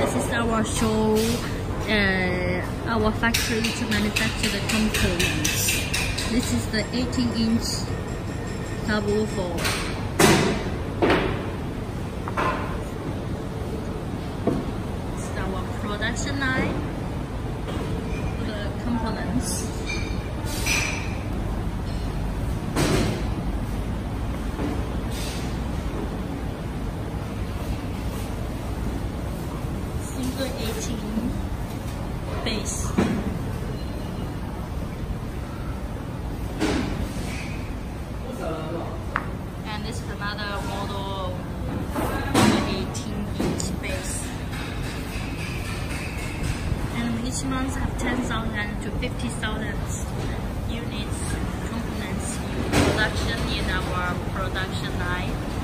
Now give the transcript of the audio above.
this is our show, our factory to manufacture the components. This is the 18-inch subwoofer. This is our production line. The components. Single 18 base. And this is another model, 18-inch base. And each month have 10,000 to 50,000 units components in production in our production line.